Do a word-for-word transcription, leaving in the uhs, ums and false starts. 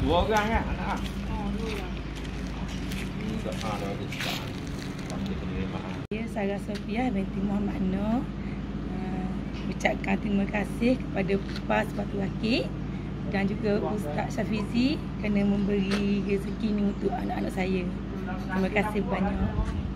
Dua orang kan anak? Oh, dua orang. Ini tak ada lagi tak. Panggil penerima. Ya, saya Sofiah binti Muhammad Nur. Uh, ucapkan terima kasih kepada P A S Batu Rakit dan juga Ustaz Syafizi kerana memberi rezeki ini untuk anak-anak saya. Terima kasih banyak.